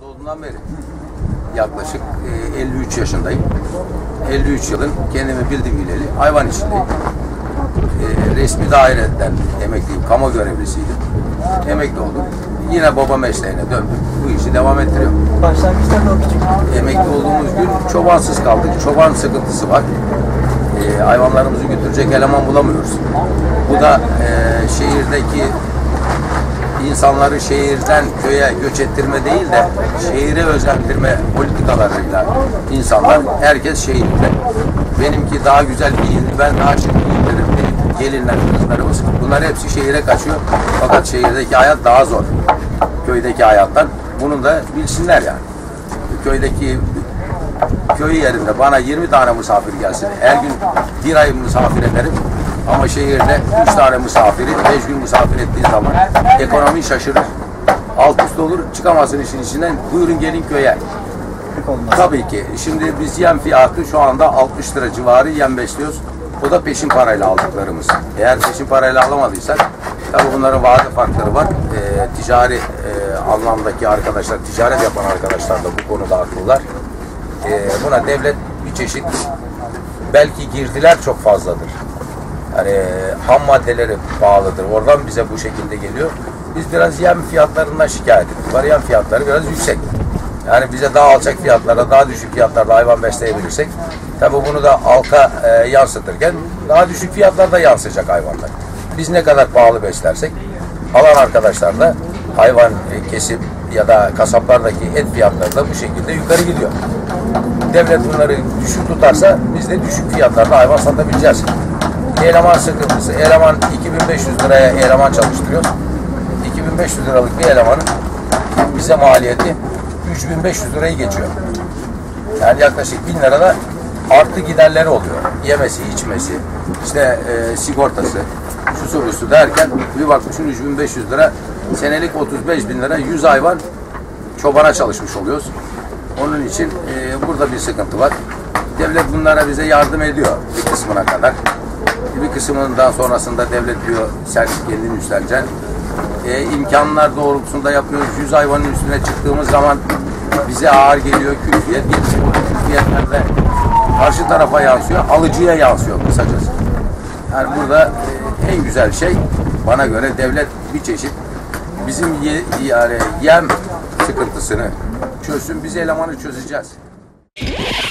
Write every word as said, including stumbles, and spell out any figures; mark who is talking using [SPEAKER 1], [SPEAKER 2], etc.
[SPEAKER 1] Doğduğumdan beri yaklaşık e, elli üç yaşındayım. elli üç yılın kendimi bildim bileli hayvan işindeyim. E, resmi daireden emekliyim, kamu görevlisiydim. Emekli oldum. Yine baba mesleğine döndüm. Bu işi devam ettiriyorum.
[SPEAKER 2] Başlangıçta da o küçük.
[SPEAKER 1] Emekli olduğumuz gün çobansız kaldık. Çoban sıkıntısı var. E, hayvanlarımızı götürecek eleman bulamıyoruz. Bu da e, şehirdeki insanları şehirden köye göç ettirme değil de şehire özendirme politikalarıyla insanlar, herkes şehirde. Benimki daha güzel giyinir, ben daha şık giyinirim. Gelinler, kızlarımız. Bunlar hepsi şehire kaçıyor. Fakat şehirdeki hayat daha zor. Köydeki hayattan. Bunu da bilsinler yani. Köydeki köy yerinde bana yirmi tane misafir gelsin. Her gün bir ay misafir ederim. Ama şehirde üç tane misafiri beş gün misafir ettiği zaman ekonomi şaşırır. Alt üst olur, çıkamazsın işin içinden. Buyurun gelin köye. Tabii ki. Şimdi biz yem fiyatı şu anda altmış lira civarı yem besliyoruz. O da peşin parayla aldıklarımız. Eğer peşin parayla alamadıysak, tabii bunların vade farkları var. E, ticari e, anlamdaki arkadaşlar, ticaret yapan arkadaşlar da bu konuda haklılar. E, buna devlet bir çeşit, belki girdiler çok fazladır. Yani ham maddeleri pahalıdır. Oradan bize bu şekilde geliyor. Biz biraz yem fiyatlarından şikayet ediyoruz. Var yem fiyatları biraz yüksek. Yani bize daha alçak fiyatlarda, daha düşük fiyatlarda hayvan besleyebilirsek, tabii bunu da halka e, yansıtırken daha düşük fiyatlarda yansıyacak hayvanlar. Biz ne kadar pahalı beslersek, alan arkadaşlar da hayvan e, kesim ya da kasaplardaki et fiyatları da bu şekilde yukarı gidiyor. Devlet bunları düşük tutarsa biz de düşük fiyatlarda hayvan satabileceğiz. Eleman sıkıntısı. Eleman iki bin beş yüz liraya eleman çalıştırıyoruz. iki bin beş yüz liralık bir elemanın bize maliyeti üç bin beş yüz lirayı geçiyor. Yani yaklaşık bin lirada artı giderleri oluyor. Yemesi, içmesi, işte e, sigortası, şu sorusu derken bir bakmışsın üç bin beş yüz lira, senelik otuz beş bin lira, yüz hayvan çobana çalışmış oluyoruz. Onun için e, burada bir sıkıntı var. Devlet bunlara bize yardım ediyor bir kısmına kadar. Bir kısmından sonrasında devlet diyor sen kendini üstleneceksin. E, imkanlar doğrultusunda yapıyoruz. yüz hayvanın üstüne çıktığımız zaman bize ağır geliyor, külfiyet geliyor. Külfiyetler de karşı tarafa yansıyor, alıcıya yansıyor kısacası. Yani burada e, en güzel şey bana göre devlet bir çeşit bizim ye, yani yem sıkıntısını çözsün, biz elemanı çözeceğiz.